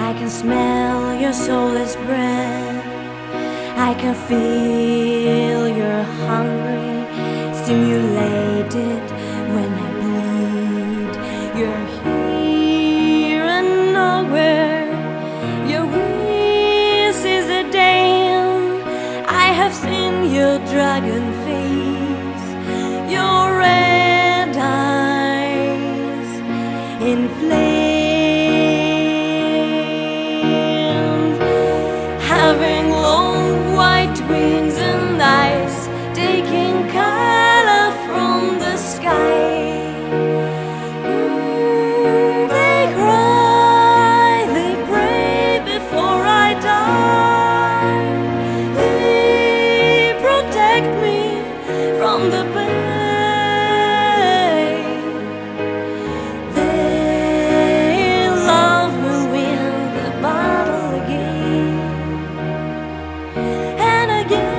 I can smell your soulless breath. I can feel you're hungry, stimulated when I bleed. You're here and nowhere. Your wish is a dam. I have seen your dragon face, your red eyes in flames, having long white wings and eyes, taking color from the sky. They cry, they pray before I die. They protect me from the pain. Their love will win the battle again and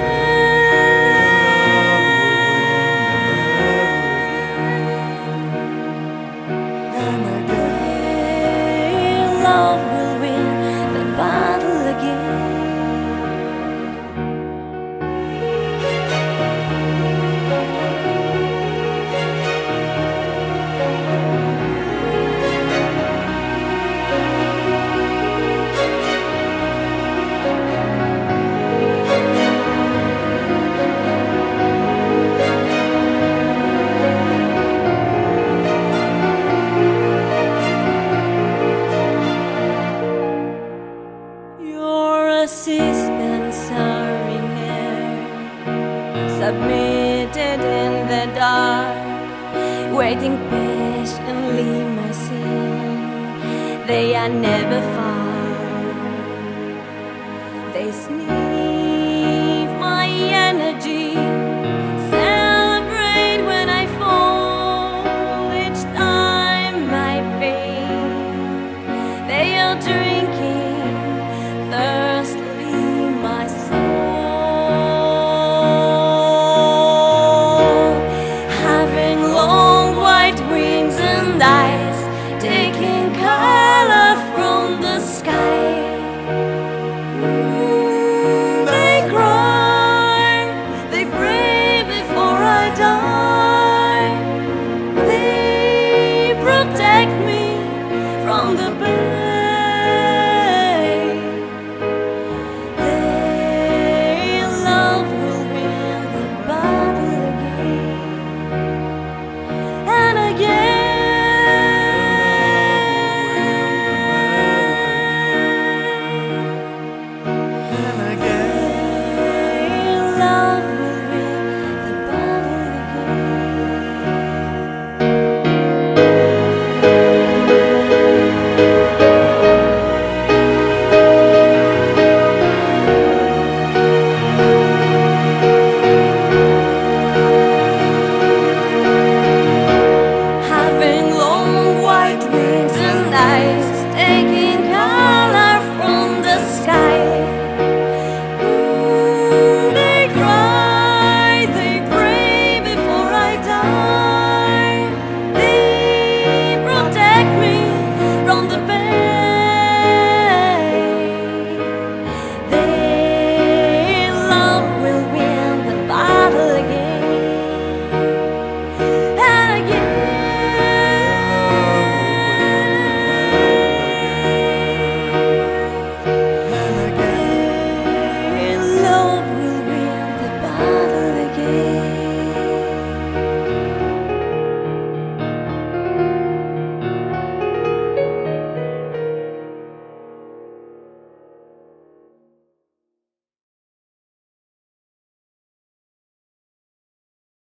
again. Love will win the battle again. Your assistants are inert, submitted in the dark, waiting patiently my sin. They are never far. They sneak